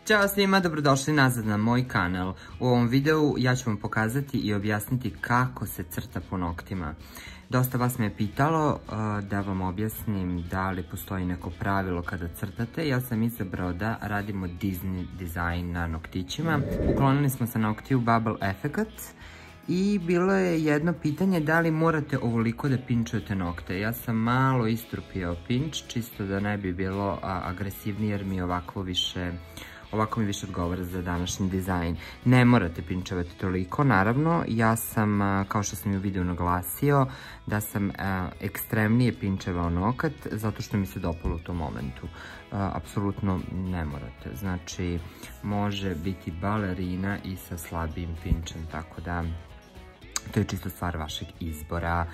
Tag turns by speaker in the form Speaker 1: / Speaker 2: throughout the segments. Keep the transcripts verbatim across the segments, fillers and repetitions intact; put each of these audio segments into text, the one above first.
Speaker 1: Ćao svima, dobrodošli nazad na moj kanal. U ovom videu ja ću vam pokazati i objasniti kako se crta po noktima. Dosta vas me je pitalo uh, da vam objasnim da li postoji neko pravilo kada crtate. Ja sam izabrao da radimo Disney dizajn na noktićima. Uklonili smo sa noktiju Bubble efekat i bilo je jedno pitanje da li morate ovoliko da pinčujete nokte. Ja sam malo istrupio pinč, čisto da ne bi bilo a, agresivnije jer mi ovako više... Ovako mi više odgovara za današnji dizajn. Ne morate pinčevati toliko, naravno. Ja sam, kao što sam i u videu naglasio, da sam ekstremnije pinčevao nokat, zato što mi se dopalo u tom momentu. Apsolutno ne morate. Znači, može biti balerina i sa slabijim pinčem, tako da to je čisto stvar vašeg izbora.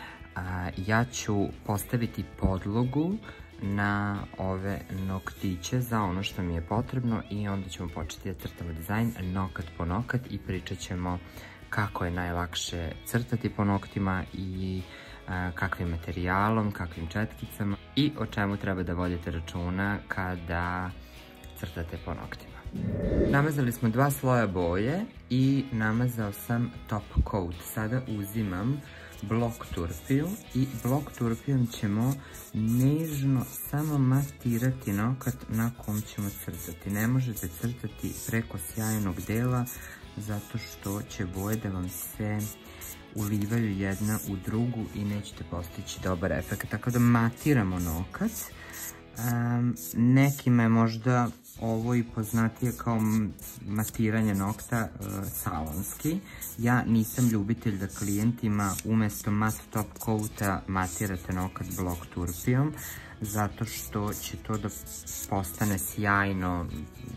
Speaker 1: Ja ću postaviti podlogu na ove noktiće za ono što mi je potrebno i onda ćemo početi da crtamo dizajn nokat po nokat i pričat ćemo kako je najlakše crtati po noktima i a, kakvim materijalom, kakvim četkicama i o čemu treba da vodite računa kada crtate po noktima. Namazali smo dva sloja boje i namazao sam top coat. Sada uzimam blok turpiju i blok turpijom ćemo nežno samo matirati nokat na kom ćemo crtati. Ne možete crtati preko sjajnog dela zato što će boje da vam se ulivaju jedna u drugu i nećete postići dobar efekt. Tako da matiramo nokat. Um, nekima je možda ovo i poznatije kao matiranje nokta uh, salonski. Ja nisam ljubitelj da klijentima umesto mat top coata matirate nokat blok turpijom, zato što će to da postane sjajno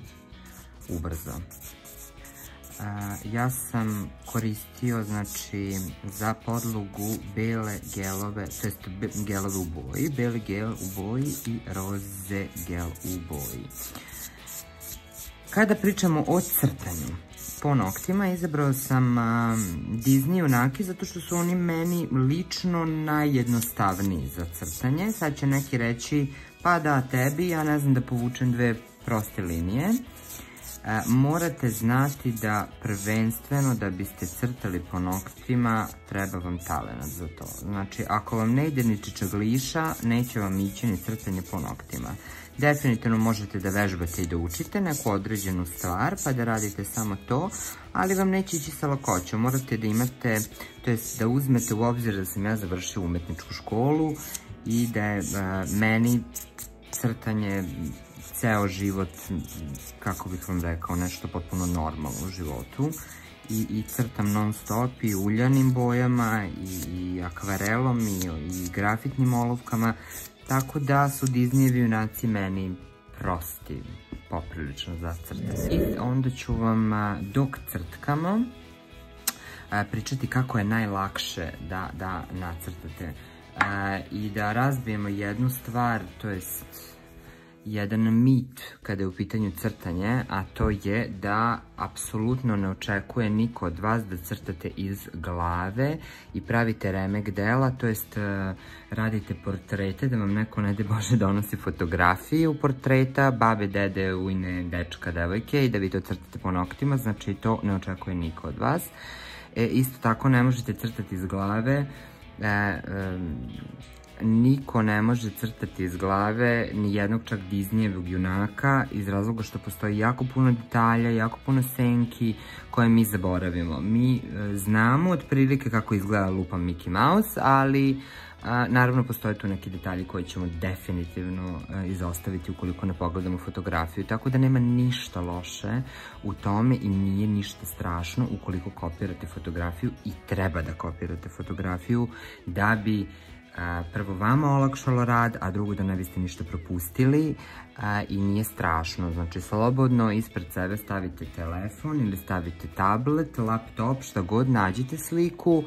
Speaker 1: ubrzo. Uh, ja sam koristio, znači, za podlogu bele gelove, to jest gelove u boji, beli gel u boji i roze gel u boji. Kada pričamo o crtanju po noktima, izabrao sam uh, Disney junaki zato što su oni meni lično najjednostavniji za crtanje. Sad će neki reći, pa da tebi, ja ne znam da povučem dve proste linije. E, morate znati da prvenstveno da biste crtali po noktima treba vam talenat za to. Znači, ako vam ne ide ni čičagliša, neće vam ići ni crtanje po noktima. Definitivno možete da vežbate i da učite neku određenu stvar, pa da radite samo to, ali vam neće ići sa lakoćom. Morate da imate, to jest da uzmete u obzir da sam ja završila umetničku školu i da je a, meni crtanje ceo život, kako bih vam rekao, nešto potpuno normalno u životu. I, i crtam non stop i uljanim bojama i, i akvarelom i, i grafitnim olovkama, tako da su Disneyevi junaci meni prosti, poprilično za crtanje. I onda ću vam, dok crtkamo, pričati kako je najlakše da, da nacrtate. I da razbijemo jednu stvar, to jest jedan mit kada je u pitanju crtanje, a to je da apsolutno ne očekuje niko od vas da crtate iz glave i pravite remek dela, to jest radite portrete, da vam neko ne de Bože donosi fotografiju portreta, babe, dede, ujne, dečka, devojke i da vi to crtate po noktima, znači to ne očekuje niko od vas. E, isto tako ne možete crtati iz glave, e, e, niko ne može crtati iz glave ni jednog čak Disneyevog junaka iz razloga što postoji jako puno detalja, jako puno senki koje mi zaboravimo. Mi e, znamo otprilike kako izgleda lupa Mickey Mouse, ali a, naravno postoje tu neki detalji koji ćemo definitivno a, izostaviti ukoliko ne pogledamo fotografiju, tako da nema ništa loše u tome i nije ništa strašno ukoliko kopirate fotografiju i treba da kopirate fotografiju da bi a, prvo vama olakšalo rad, a drugo da ne biste ništa propustili a, i nije strašno. Znači, slobodno ispred sebe stavite telefon ili stavite tablet, laptop, šta god, nađite sliku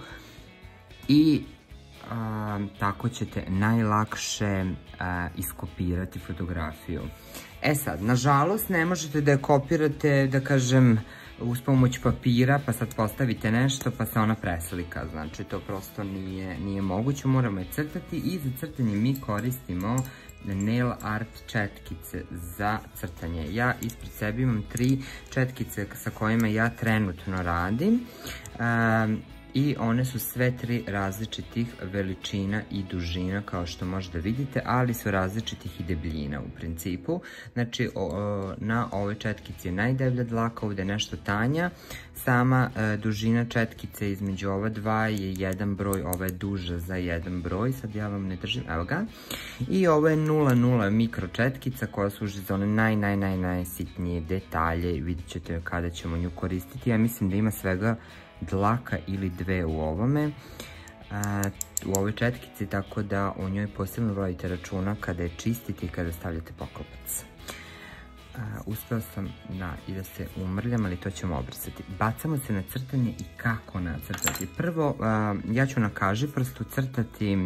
Speaker 1: i a, tako ćete najlakše a, iskopirati fotografiju. E sad, nažalost, ne možete da je kopirate, da kažem, uz pomoć papira, pa sad postavite nešto, pa se ona preslika. Znači, to prosto nije, nije moguće, moramo je crtati i za crtanje mi koristimo nail art četkice za crtanje. Ja ispred sebe imam tri četkice sa kojima ja trenutno radim i one su sve tri različitih veličina i dužina kao što možete vidite, ali su različitih i debljina u principu. Znači na ovoj četkici je najdeblja dlaka, ovdje je nešto tanja. Sama dužina četkice između ova dva je jedan broj, ova je duža za jedan broj, sad ja vam ne držim, evo ga. I ovo je nula nula mikro četkica koja služi za one naj, naj, naj, najsitnije detalje, vidjet ćete kada ćemo nju koristiti. Ja mislim da ima svega dlaka ili dve u ovome, u ovoj četkici, tako da o njoj posebno vodite računa kada je čistite i kada stavljate poklopac. Uspela sam i da se umrljam, ali to ćemo obrisati. Bacamo se na crtanje i kako nacrtati. Prvo, ja ću na kažiprstu crtati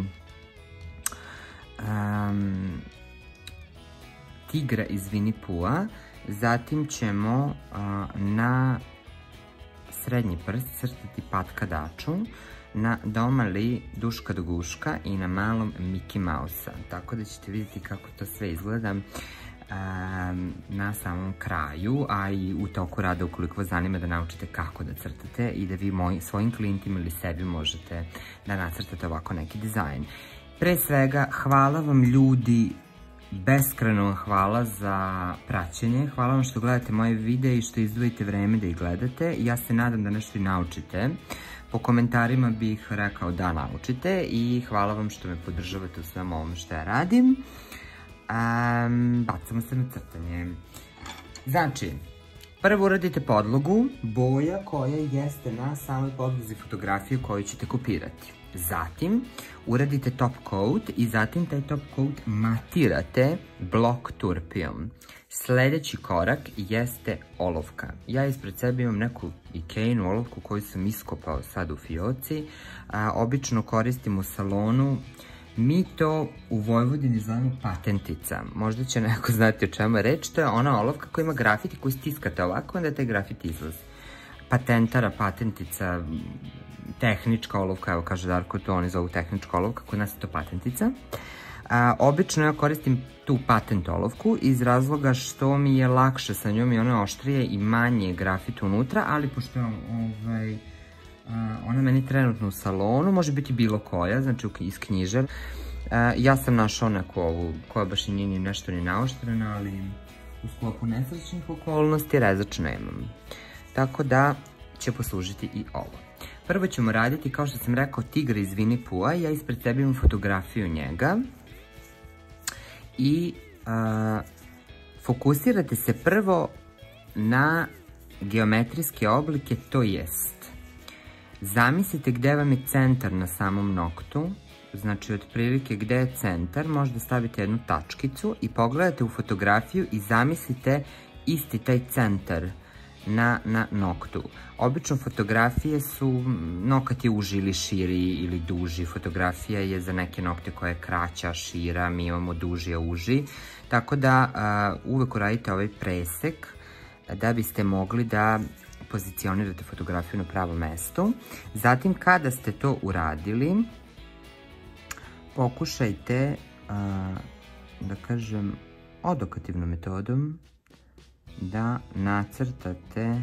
Speaker 1: tigra iz Winnie Pooha, zatim ćemo na srednji prst crtati patka daču, na domali duška do guška i na malom Mickey Mouse-a. Tako da ćete vidjeti kako to sve izgleda na samom kraju, a i u toku rada ukoliko vas zanima da naučite kako da crtate i da vi svojim klijentima ili sebi možete da nacrtate ovako neki dizajn. Pre svega, hvala vam ljudi, beskrajno hvala za praćenje, hvala vam što gledate moje videe i što izdvojite vreme da ih gledate. Ja se nadam da nešto i naučite. Po komentarima bih rekao da naučite i hvala vam što me podržavate u svemu ovom što ja radim. Bacamo se na crtanje. Znači, prvo uradite podlogu, boja koja jeste na samoj podlozi fotografiju koju ćete kopirati. Zatim uradite top coat i zatim taj top coat matirate blok turpijom. Sljedeći korak jeste olovka. Ja ispred sebe imam neku Ikeinu olovku koju sam iskopao sad u fioci. Obično koristim u salonu. Mi to u Vojvodini zovemo patentica. Možda će neko znati o čemu je reč. To je ona olovka koja ima grafiti koju stiskate ovako, onda taj grafiti izlazi. Patentara, patentica, tehnička olovka, evo kaže Darko, to oni zovu tehnička olovka, kod nas je to patentica. Obično ja koristim tu patent olovku iz razloga što mi je lakše sa njom i ona je oštrije i manje grafita unutra, ali pošto je ona meni trenutno u salonu, može biti bilo koja, znači iz knjižar. Ja sam našao neku ovu koja baš i nije ni nešto ni naoštrena, ali u sklopu nesrećnih okolnosti rezač nemam. Tako da će poslužiti i ovo. Prvo ćemo raditi, kao što sam rekao, tigra iz Winnie Pooha. Ja ispred sebe imam fotografiju njega. I fokusirate se prvo na geometrijske oblike, to jest zamislite gde vam je centar na samom noktu, znači otprilike gde je centar, možda stavite jednu tačkicu i pogledate u fotografiju i zamislite isti taj centar na noktu. Obično fotografije su, nokat je uži ili širi ili duži, fotografija je za neke nokte koja je kraća, šira, mi imamo duži, a uži, tako da uvek uradite ovaj presek da biste mogli da pozicionirate fotografiju na pravom mestu. Zatim kada ste to uradili, pokušajte, da kažem, odokativnom metodom da nacrtate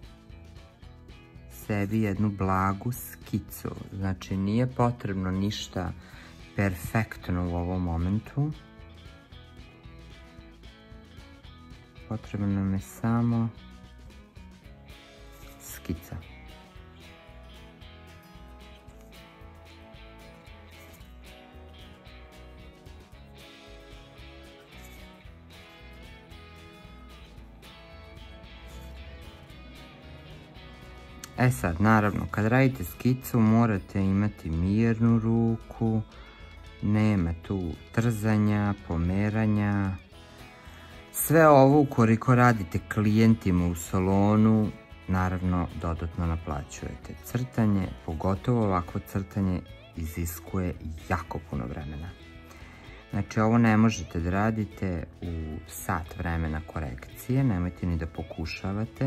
Speaker 1: sebi jednu blagu skicu. Znači nije potrebno ništa perfektno u ovom momentu. Potrebno nam je samo skica. E sad, naravno, kad radite skicu morate imati mirnu ruku, nema tu trzanja, pomeranja. Sve ovo ukoliko radite klijentima u salonu, naravno dodatno naplaćujete. Crtanje, pogotovo ovakvo crtanje, iziskuje jako puno vremena. Znači ovo ne možete da radite u sat vremena korekcije, nemojte ni da pokušavate.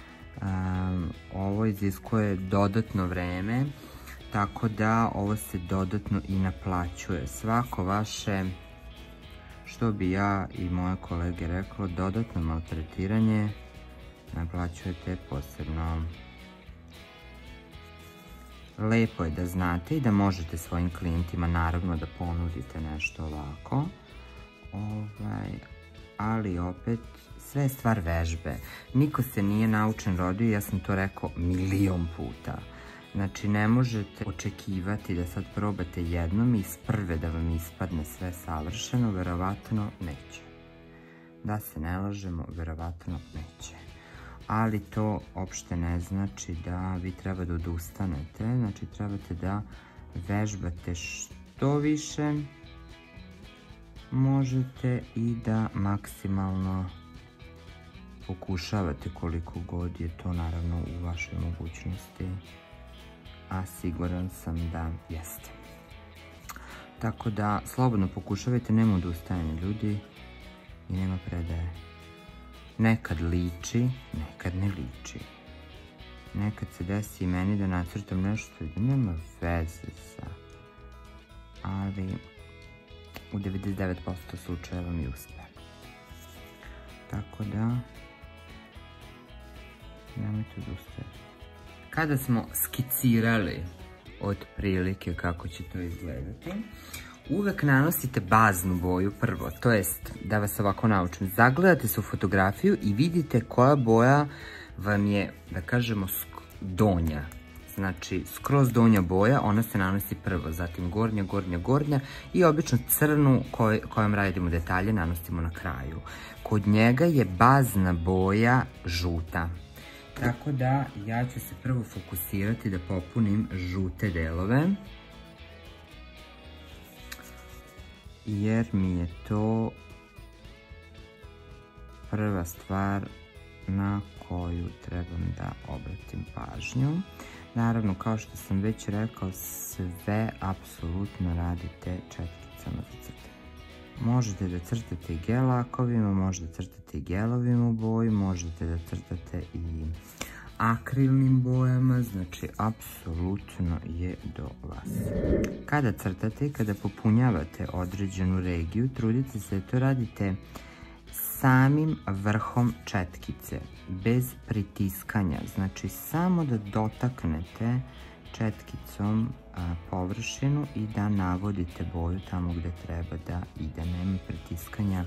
Speaker 1: Ovo iziskuje dodatno vreme, tako da ovo se dodatno i naplaćuje. Svako vaše što bi ja i moje kolege reklo, dodatno maltretiranje naplaćujete posebno. Lepo je da znate i da možete svojim klijentima naravno da ponudite nešto ovako, ovaj, ali opet sve je stvar vežbe. Niko se nije naučen rodio, ja sam to rekao milion puta. Znači ne možete očekivati da sad probate jednom i iz prve da vam ispadne sve savršeno, verovatno neće. Da se ne lažemo, verovatno neće. Ali to uopšte ne znači da vi treba da odustanete, znači trebate da vežbate što više možete i da maksimalno pokušavate koliko god je to naravno u vašoj mogućnosti, a siguran sam da jeste. Tako da slobodno pokušavajte, nema odustajanja ljudi i nema predaje. Nekad liči, nekad ne liči. Nekad se desi i meni da nacrtam nešto i da nema veze sa, ali u devedeset devet posto slučajeva mi uspe. Tako da, nemojte odustajati. Kada smo skicirali otprilike kako će to izgledati, uvek nanosite baznu boju prvo, to jest, da vas ovako naučim, zagledate se u fotografiju i vidite koja boja vam je, da kažemo, donja. Znači, skroz donja boja, ona se nanosi prvo, zatim gornja, gornja, gornja i obično crnu koj, kojom radimo detalje nanosimo na kraju. Kod njega je bazna boja žuta. Tako da ja ću se prvo fokusirati da popunim žute delove, jer mi je to prva stvar na koju trebam da obratim pažnju. Naravno, kao što sam već rekao, sve apsolutno radite četkicama za crtanje. Možete da crtate i gel lakovima, možete da crtate i gelovim u boji, možete da crtate i akrilnim bojama, znači apsolutno je do vas. Kada crtate i kada popunjavate određenu regiju, trudite se da to radite samim vrhom četkice, bez pritiskanja, znači samo da dotaknete četkicom površinu i da navodite boju tamo gde treba da ide, nema pritiskanja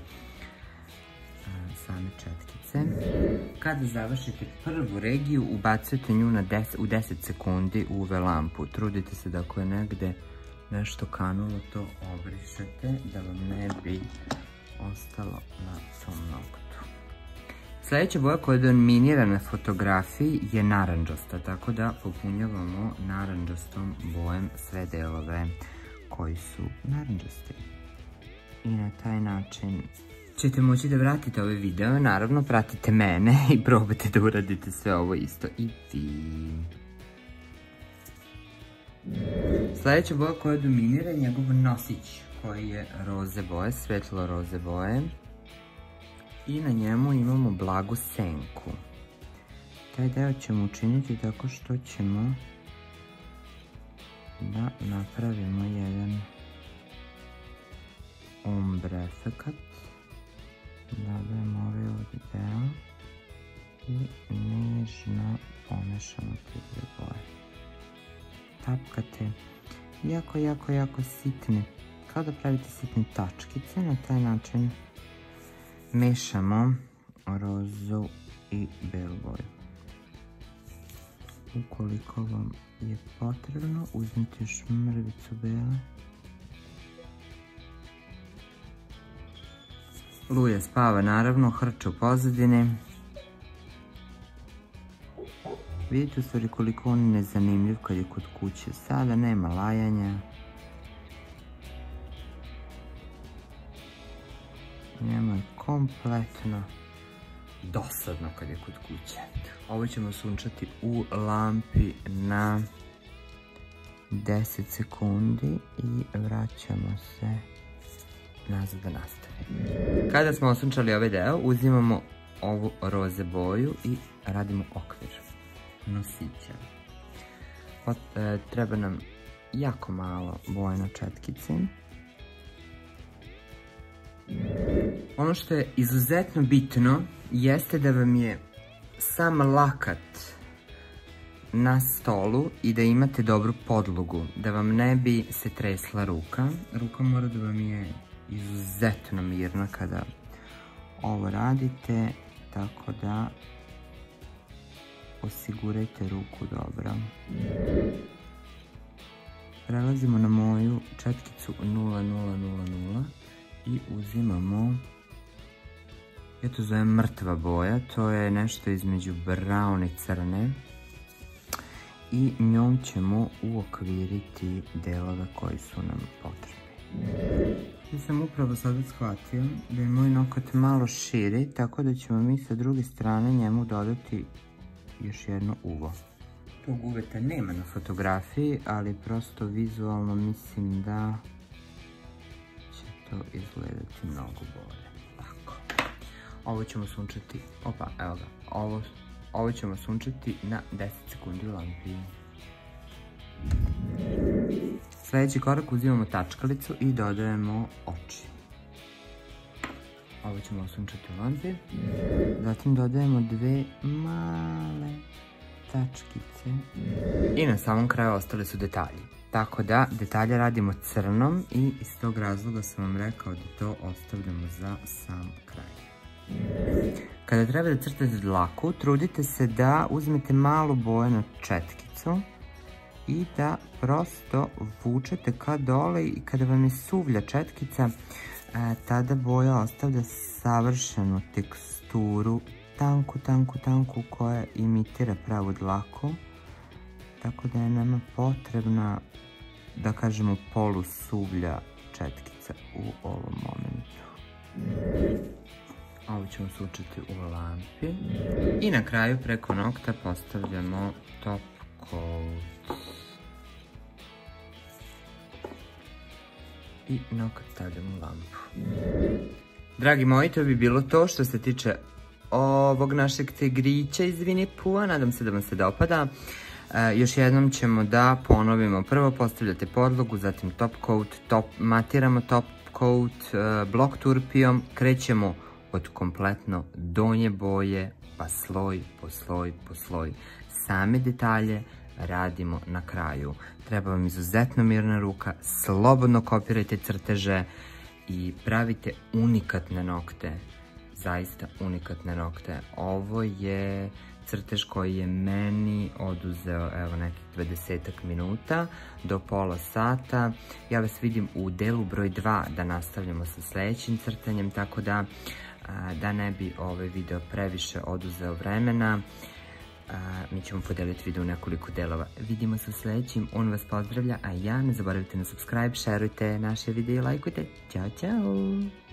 Speaker 1: same četkice. Kada završite prvu regiju, ubacujete nju na deset, u deset sekundi u U V lampu. Trudite se da ako je negde nešto kanulo, to obrišete, da vam ne bi ostalo na tom noktu. Sljedeća boja koja je dominira na fotografiji je naranđasta, tako da popunjavamo naranđastom bojem sve delove koji su naranđasti. I na taj način ćete moći da vratite ove video, naravno pratite mene i probajte da uradite sve ovo isto i vi. Sljedeća boja koja dominira je njegov nosić, koji je roze boje, svetlo roze boje. I na njemu imamo blagu senku. Taj deo ćemo učiniti tako što ćemo da napravimo jedan ombre efekat. Dobijemo ovaj ovdje deo i nežno pomešamo te dve boje. Tapkate jako, jako, jako sitne, kao da pravite sitne tačkice, na taj način mešamo rozu i belu boju. Ukoliko vam je potrebno, uzmite još mrvicu bele. Luja spava naravno, hrče u pozadini. Vidite u stvari koliko on je nezanimljiv kad je kod kuće. Sada nema lajanja. Njemu je kompletno dosadno kad je kod kuće. Ovo ćemo sunčati u lampi na deset sekundi i vraćamo se nazad da nastavimo. Kada smo osunčali ovaj deo, uzimamo ovu roze boju i radimo okvir nosića. Treba nam jako malo boje na četkici. Ono što je izuzetno bitno jeste da vam je sam lakat na stolu i da imate dobru podlogu, da vam ne bi se tresla ruka. Ruka mora da vam je izuzetno mirna kada ovo radite, tako da osigurajte ruku dobro. Prelazimo na moju četkicu nula nula nula nula i uzimamo, ja to zovem mrtva boja, to je nešto između brown i crne i njom ćemo uokviriti delove koji su nam potrebni. Ja sam upravo sada shvatio da je moj nokat malo širi, tako da ćemo mi sa druge strane njemu dodati još jedno uvo. Tog uveta nema na fotografiji, ali prosto vizualno mislim da će to izgledati mnogo bolje. Tako. Ovo ćemo sunčati, opa, evo ga, ovo, ovo ćemo sunčati na deset sekundi u lampi. Sljedeći korak, uzimamo tačkalicu i dodajemo oči. Ovo ćemo osunčati u lampi. Zatim dodajemo dve male tačkice. I na samom kraju ostali su detalji. Tako da detalje radimo crnom i iz tog razloga sam vam rekao da to ostavljamo za sam kraj. Kada treba da crtate dlaku, trudite se da uzmete malu bojenu četkicu i da prosto vučete ka dole i kada vam je suvlja četkica, tada boja ostavlja savršenu teksturu, tanku, tanku, tanku, koja imitira pravu dlaku. Tako da je nama potrebna, da kažemo, polusuvlja četkica u ovom momentu. Ovo ćemo sučiti u lampi. I na kraju preko nokta postavljamo top coat. I nokat stavljamo u lampu. Dragi moji, to bi bilo to što se tiče ovog našeg tegrića iz Winnie Pooha. Nadam se da vam se dopada. E, još jednom ćemo da ponovimo. Prvo postavljate podlogu, zatim top coat, top, matiramo top coat e, blok turpijom, krećemo od kompletno donje boje, pa sloj po sloj po sloj. Same detalje radimo na kraju. Treba vam izuzetno mirna ruka, slobodno kopirajte crteže i pravite unikatne nokte. Zaista unikatne nokte. Ovo je crtež koji je meni oduzeo evo nekih dvadesetak minuta do pola sata. Ja vas vidim u delu broj dva da nastavljamo sa sljedećim crtanjem, tako da da ne bi ovaj video previše oduzeo vremena, mi ćemo podeliti video u nekoliko delova. Vidimo se u sljedećim, on vas pozdravlja, a ja ne zaboravite na subscribe, šerujte naše videe i lajkujte. Ćao, ćao!